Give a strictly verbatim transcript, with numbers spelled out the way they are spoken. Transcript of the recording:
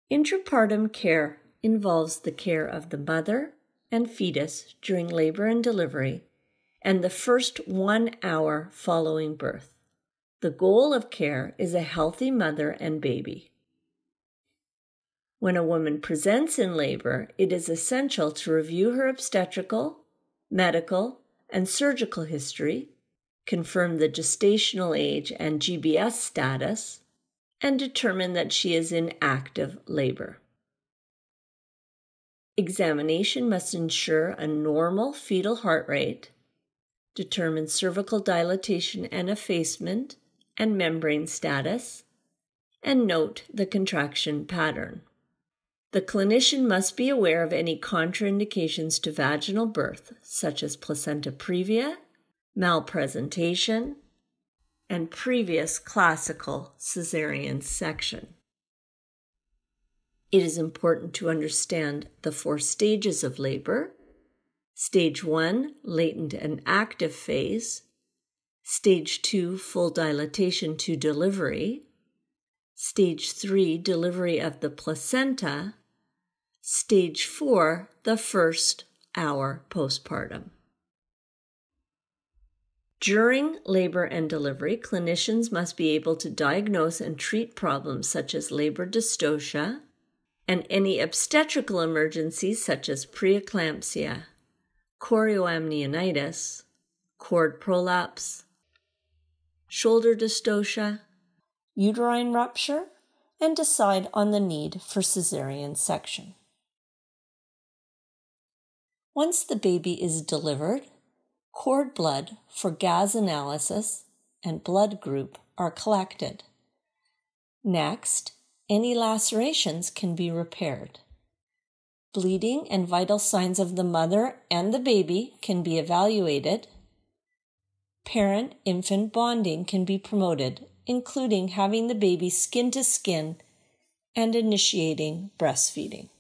Intrapartum care involves the care of the mother and fetus during labor and delivery and the first one hour following birth. The goal of care is a healthy mother and baby. When a woman presents in labor, it is essential to review her obstetrical, medical, and surgical history, confirm the gestational age and G B S status, and determine that she is in active labor. Examination must ensure a normal fetal heart rate, determine cervical dilatation and effacement and membrane status, and note the contraction pattern. The clinician must be aware of any contraindications to vaginal birth, such as placenta previa, malpresentation, and previous classical cesarean section. It is important to understand the four stages of labor: Stage one, latent and active phase; Stage two, full dilatation to delivery; Stage three, delivery of the placenta; Stage four, the first hour postpartum. During labor and delivery, clinicians must be able to diagnose and treat problems such as labor dystocia and any obstetrical emergencies such as preeclampsia, chorioamnionitis, cord prolapse, shoulder dystocia, uterine rupture, and decide on the need for cesarean section. Once the baby is delivered, cord blood for gas analysis and blood group are collected. Next, any lacerations can be repaired. Bleeding and vital signs of the mother and the baby can be evaluated. Parent-infant bonding can be promoted, including having the baby skin to skin and initiating breastfeeding.